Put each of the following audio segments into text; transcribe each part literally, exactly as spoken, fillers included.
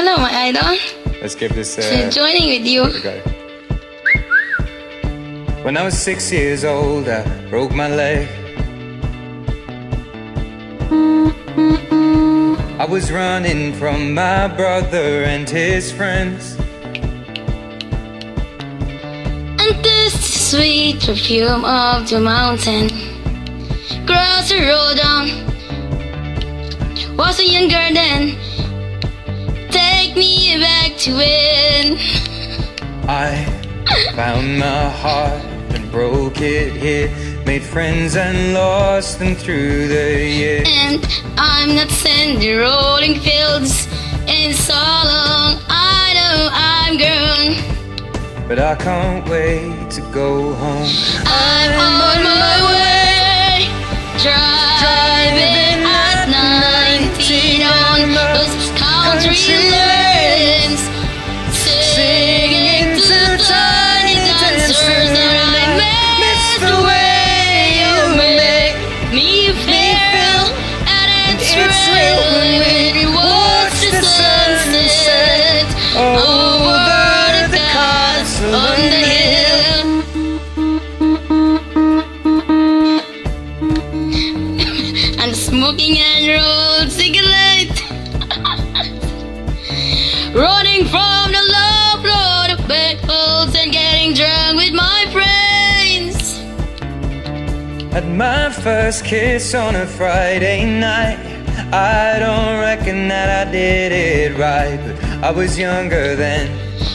hello, my idol. Let's give this. Uh, joining with you. Here we go. When I was six years old, I broke my leg. I was running from my brother and his friends, and this sweet perfume of the mountain. Cross the road down. Was a young girl then. Take me back to when I found my heart and broke it here. Made friends and lost them through the years. And I'm not sending rolling fields. And so long I know I'm grown, but I can't wait to go home. I'm, I'm on my way, driving at nineteen on those country lanes, singing to tiny dancers that I missed the way you make me feel. And it's real when we watch the sunset over the castle on the hill. And smoking and rolled cigarette, running from the love road of backholes and getting drunk with my friends. Had my first kiss on a Friday night. I don't reckon that I did it right, but I was younger then.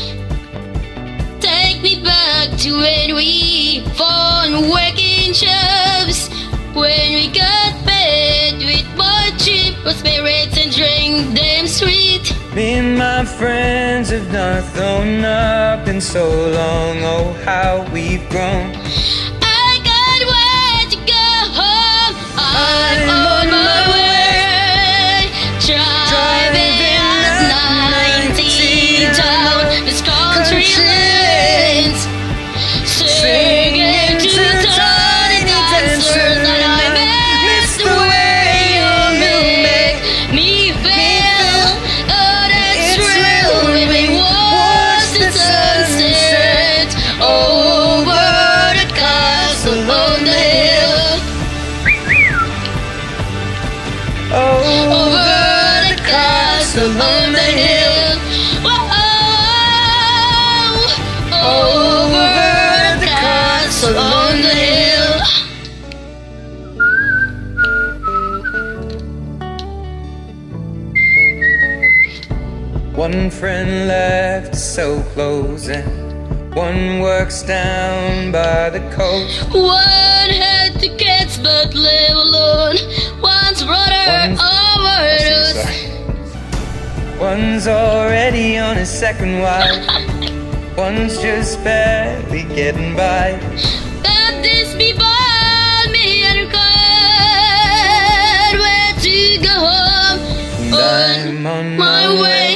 Take me back to when we found working jobs, when we got paid with more cheap spirits and drink them sweet. Me and my friends have not thrown up in so long. Oh, how we've grown. I can't wait to go home. I'm on my way, driving at nineteen down this country lanes, singing to tiny dancers that I miss the way you make me feel. Oh, that's real when we watch the sunset over the castle on the hill. Over the castle on the hill. Whoa, over the castle on the hill. One friend left to sell clothes and one works down by the coast. One had two kids but live alone. One's brother One's- overdosed. One's already on his second wife. One's just barely getting by. But these people me and can't where to go home. And I'm on My way,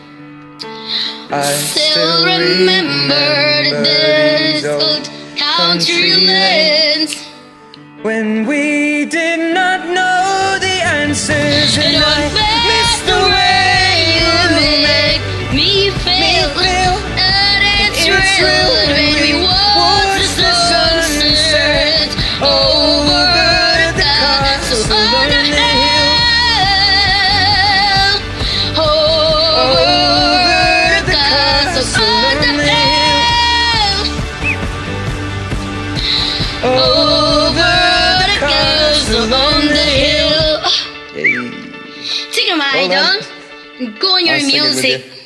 I still remember the days, old country lanes, when we did not know the answers, and, and I I missed the way you make me feel. And it's real when we watch the sunset over the castle on the hill. Over the castle on the hill. Over the castle on the hill. Yay. Take a Well mind then, on. Go on your I'll sing it with music. you.